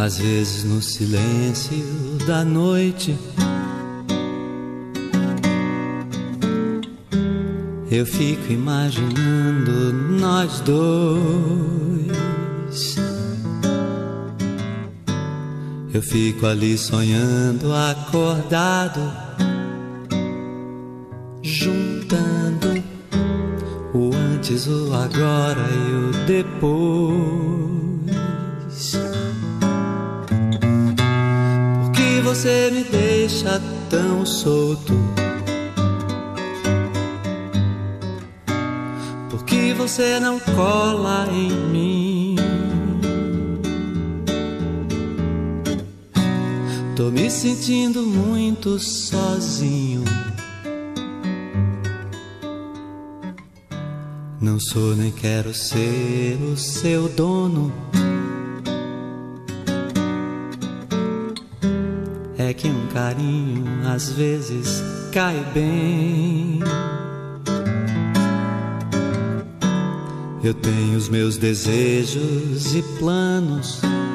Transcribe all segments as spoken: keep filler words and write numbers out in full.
Às vezes no silêncio da noite eu fico imaginando nós dois. Eu fico ali sonhando, acordado, juntando o antes, o agora e o depois. Por que você me deixa tão solto? Por que você não cola em mim? Tô me sentindo muito sozinho. Não sou nem quero ser o seu dono. É que um carinho às vezes cai bem. Eu tenho os meus desejos e planos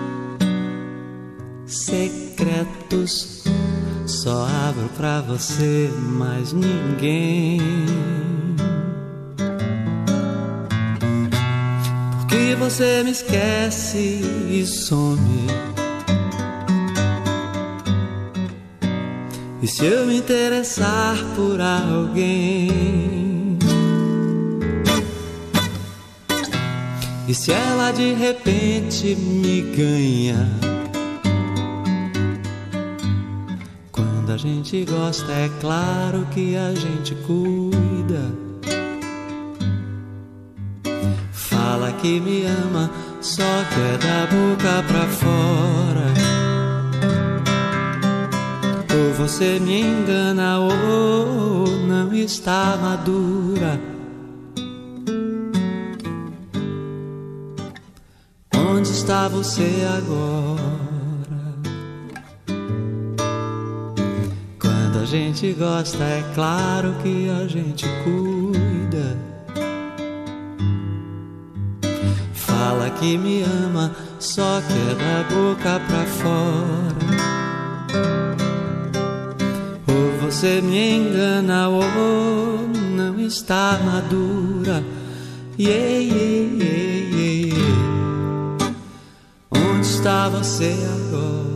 secretos. Só abro pra você, mais ninguém. Por que você me esquece e some? E se eu me interessar por alguém? E se ela de repente me ganha? Quando a gente gosta, é claro que a gente cuida. Fala que me ama, só que é da boca pra fora. Ou você me engana ou não está madura. Onde está você agora? Quando a gente gosta, é claro que a gente cuida. Fala que me ama, só que é da boca pra fora. Ou você me engana ou não está madura. Yeah, yeah, yeah, yeah. Onde está você agora?